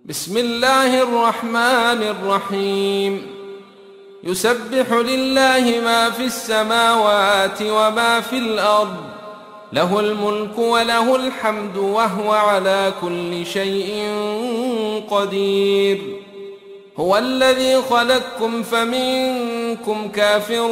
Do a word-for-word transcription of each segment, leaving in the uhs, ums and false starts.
بسم الله الرحمن الرحيم. يسبح لله ما في السماوات وما في الأرض، له الملك وله الحمد وهو على كل شيء قدير. هو الذي خلقكم فمنكم كافر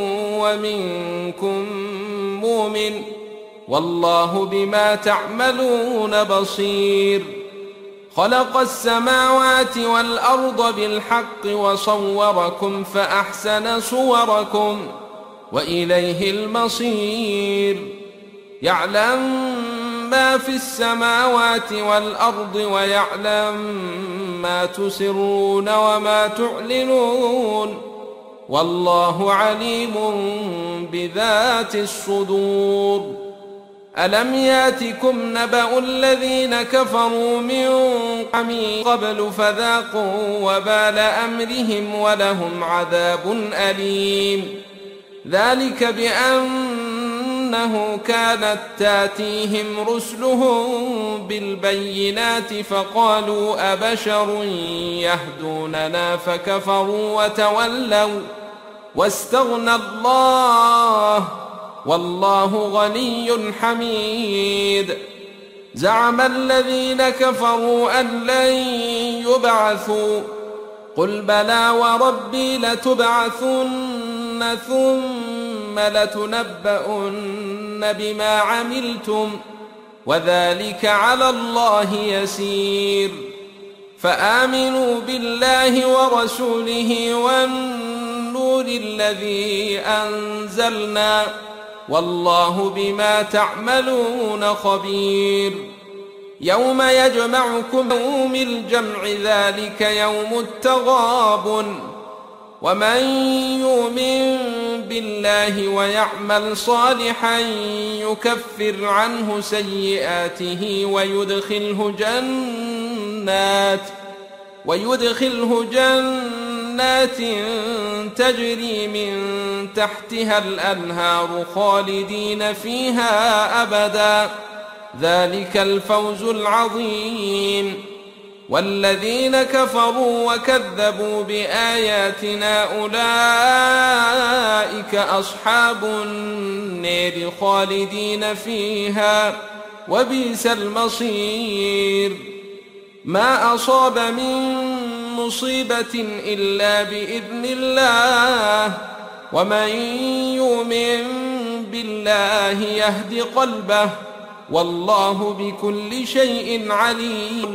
ومنكم مؤمن، والله بما تعملون بصير. خلق السماوات والأرض بالحق وصوركم فأحسن صوركم وإليه المصير. يعلم ما في السماوات والأرض ويعلم ما تسرون وما تعلنون، والله عليم بذات الصدور. ألم ياتكم نبأ الذين كفروا من قبل فذاقوا وبال أمرهم ولهم عذاب أليم. ذلك بأنه كانت تاتيهم رسلهم بالبينات فقالوا أبشر يهدوننا فكفروا وتولوا واستغنى الله والله غني حميد. زعم الذين كفروا أن لن يبعثوا، قل بلى وربي لتبعثن ثم لتنبؤن بما عملتم وذلك على الله يسير. فآمنوا بالله ورسوله والنور الذي أنزلنا، والله بما تعملون خبير. يوم يجمعكم يوم الجمع ذلك يوم التغابن. ومن يؤمن بالله ويعمل صالحا يكفر عنه سيئاته ويدخله جنات ويدخله جنات تجري من تحتها الأنهار خالدين فيها أبدا، ذلك الفوز العظيم. والذين كفروا وكذبوا بآياتنا أولئك أصحاب النار خالدين فيها وبئس المصير. ما أصاب من مصيبة إلا بإذن الله، ومن يؤمن بالله يهد قلبه، والله بكل شيء عليم.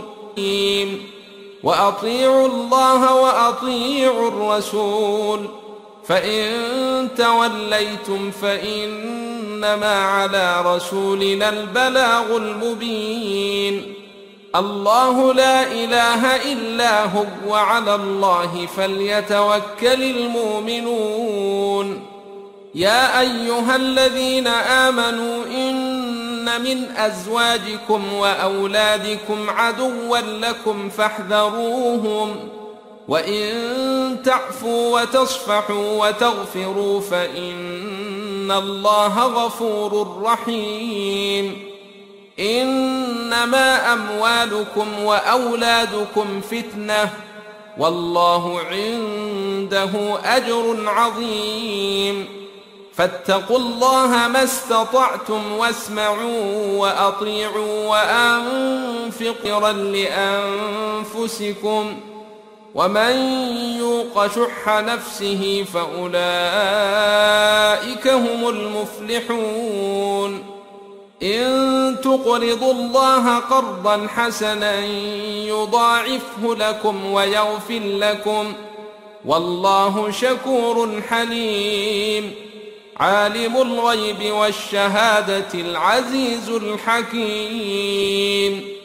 وأطيعوا الله وأطيعوا الرسول، فإن توليتم فإنما على رسولنا البلاغ المبين. الله لا إله إلا هو وعلى الله فليتوكل المؤمنون. يا أيها الذين آمنوا إن من أزواجكم وأولادكم عدوا لكم فاحذروهم، وإن تعفوا وتصفحوا وتغفروا فإن الله غفور رحيم. إنما أموالكم وأولادكم فتنة، والله عنده أجر عظيم. فاتقوا الله ما استطعتم واسمعوا وأطيعوا وأنفقوا لأنفسكم، ومن يوق شح نفسه فأولئك هم المفلحون. إن تقرضوا الله قرضا حسنا يضاعفه لكم ويغفر لكم، والله شكور حليم. عالم الغيب والشهادة العزيز الحكيم.